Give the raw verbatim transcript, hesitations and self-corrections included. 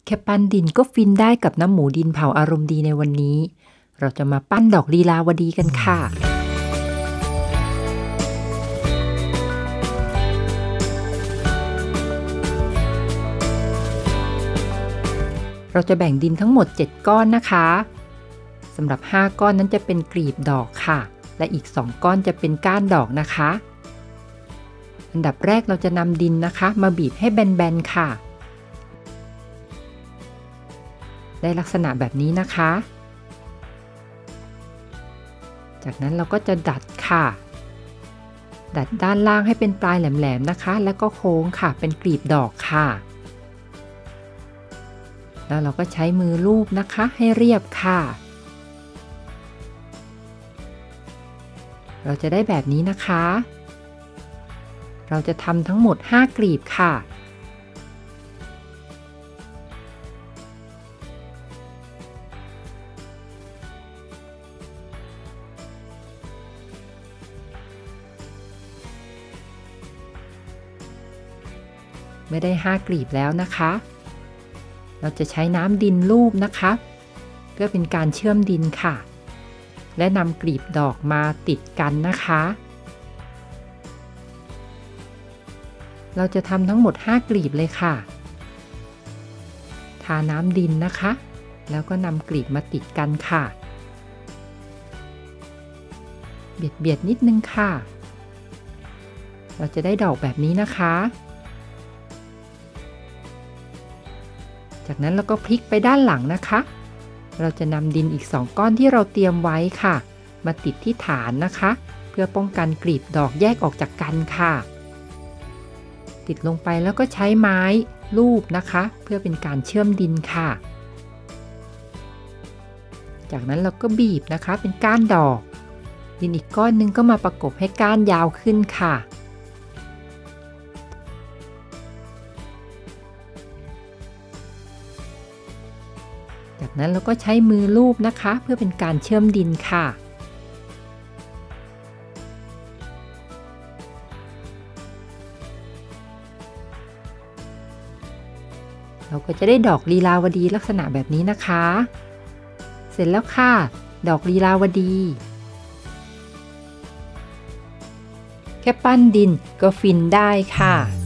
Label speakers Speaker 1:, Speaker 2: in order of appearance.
Speaker 1: แค่ปั้นดินก็ฟินได้กับน้ำหมูดินเผาอารมณ์ดีในวันนี้เราจะมาปั้นดอกลีลาวดีกันค่ะเราจะแบ่งดินทั้งหมดเจ็ดก้อนนะคะสำหรับห้าก้อนนั้นจะเป็นกลีบดอกค่ะและอีกสองก้อนจะเป็นก้านดอกนะคะอันดับแรกเราจะนำดินนะคะมาบีบให้แบนๆค่ะได้ลักษณะแบบนี้นะคะจากนั้นเราก็จะดัดค่ะดัดด้านล่างให้เป็นปลายแหลมๆนะคะแล้วก็โค้งค่ะเป็นกลีบดอกค่ะแล้วเราก็ใช้มือลูบนะคะให้เรียบค่ะเราจะได้แบบนี้นะคะเราจะทำทั้งหมดห้ากลีบค่ะเมื่อได้ห้ากลีบแล้วนะคะเราจะใช้น้ำดินลูบนะคะเพื่อเป็นการเชื่อมดินค่ะและนำกลีบดอกมาติดกันนะคะเราจะทำทั้งหมดห้ากลีบเลยค่ะทาน้ำดินนะคะแล้วก็นำกลีบมาติดกันค่ะเบียดเบียดนิดนึงค่ะเราจะได้ดอกแบบนี้นะคะจากนั้นเราก็พลิกไปด้านหลังนะคะเราจะนำดินอีกสองก้อนที่เราเตรียมไว้ค่ะมาติดที่ฐานนะคะเพื่อป้องกันกลีบดอกแยกออกจากกันค่ะติดลงไปแล้วก็ใช้ไม้ลูบนะคะเพื่อเป็นการเชื่อมดินค่ะจากนั้นเราก็บีบนะคะเป็นก้านดอกดินอีกก้อนนึงก็มาประกบให้ก้านยาวขึ้นค่ะจากนั้นเราก็ใช้มือลูบนะคะเพื่อเป็นการเชื่อมดินค่ะเราก็จะได้ดอกลีลาวดีลักษณะแบบนี้นะคะเสร็จแล้วค่ะดอกลีลาวดีแค่ปั้นดินก็ฟินได้ค่ะ